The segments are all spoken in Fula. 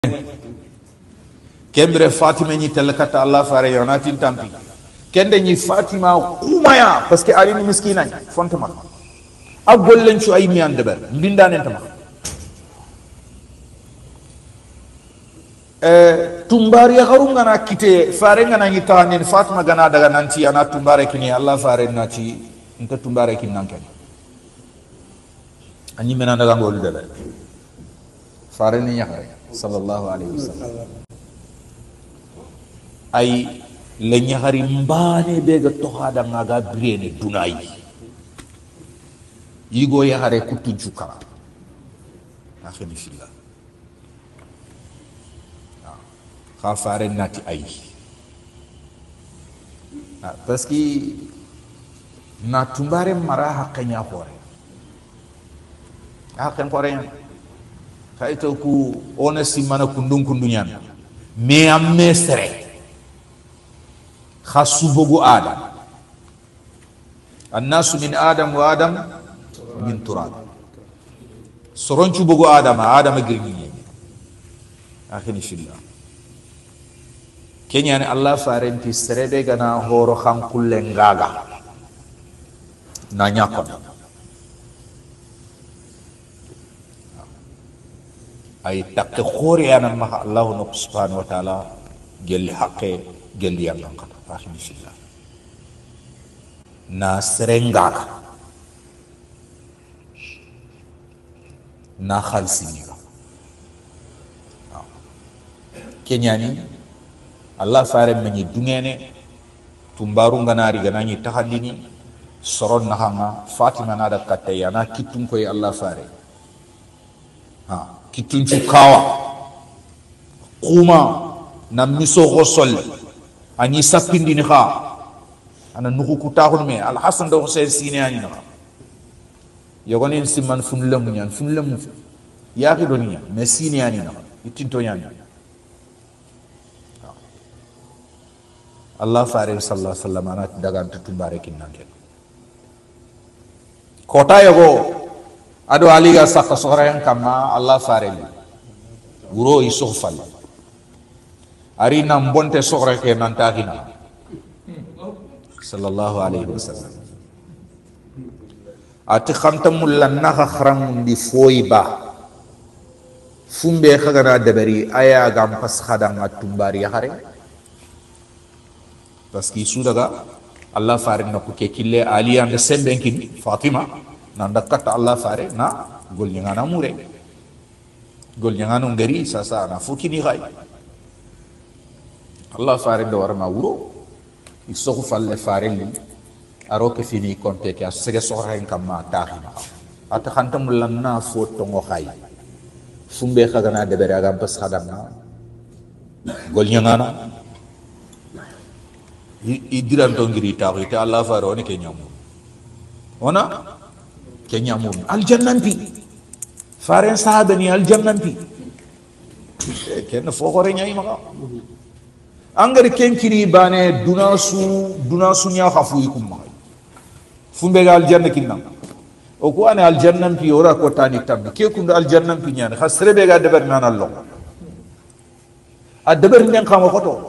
kembre Fatima ni telkata Allah fare yonatin tampi kende ni Fatima kumaya parce que ali ni miskina fontama a gollen ci ay mi ande ber mbindanen tama tumbari ya harunga na kite fare ngana ni tanen Fatima gana daga nanti ana tumbare kini Allah fare nati nta tumbare kin nanken ani mena daga ngol debe fare ni yakare sallallahu alaihi wasallam ay le ñahari mbaane be ga tohada ngaga birene dunay yigo yahare kutu juka akhini fillah kha fare nati ay parce que na tumbare mara hakanya hore hakan hore kayto ku onesi mana kundun kundunyan me amme sere khassu bogu adam annasu min adam wa adam min turab soronchu bogu adam girni akhini fillah kenyane Allah farenti serebe gana horo khankulle ngaga na nyakon ay takke khore yana ma Allah subhanahu wa ta'ala gel haqqe gel yalla qata akhini fillah na serenga na khalsini kenyani Allah fare meni dungene tumbaru nganari ganani tahallini soron nahanga Fatima nada katte yana kitun koy Allah fare kitun kawa kuma na miso gosol ani sapindi ni kha ana nuku kutahul me al hasan do hussein sine ani na yogonin simman funlem nyan funlem ya ki doniya me sine ani na itinto nyan Allah fare sallallahu alaihi wasallam ana daga tumbare kinanke kota yogo ado aliga sakka sohrayan kama Allah fare wuro isofal ari nam bonte sohra ke nantagina sallallahu alaihi wasallam ati khamtamul lanna khram di foiba fumbe khagana debari aya gam pas khadang atumbari hare parce que sudaga Allah fare na ko ke kille ali ande sembenkin Fatima nanda kata Allah fare na gol nyangana mure gol nyangana ngari sasa na fukini gai Allah fare do warma wuro isoku falle fare li aro ke fini konte ke asege sohra en kamma taxina ata khantam lanna foto ngo khay fumbe khagana de bere agam pas khadamna gol nyangana idiran to ngiri taxi te Allah fare on ke nyamu ona kenya mum al jannanti faren sahabani al jannanti ken fo gore nyay maka angari ken kiri bane dunasu nya khafu ikum ma fumbe al janna kinna o ko ane al jannanti ora ko tani tam ke kun al jannanti nyane khasre be ga deber nan Allah a deber nden xam ko to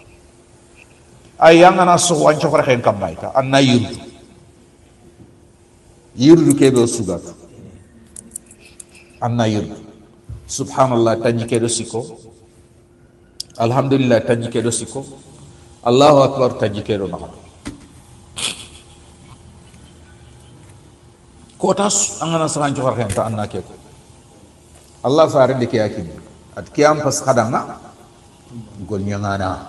ay yangana so wancho ko ren kam bayta anna yurdu kebe sugat anna yurdu subhanallah tanji kedo siko alhamdulillah tanji kedo siko Allahu akbar tanji kedo na kotas angana saran jofar hen ta anna keko Allah faare de ke yakini at kiyam pas khadanga gol nyangana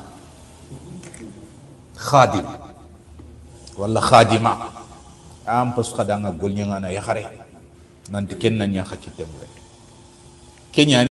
khadim wala khadima am pas khadanga gol nyangana ya khare nanti ken na nya khati tembe kenya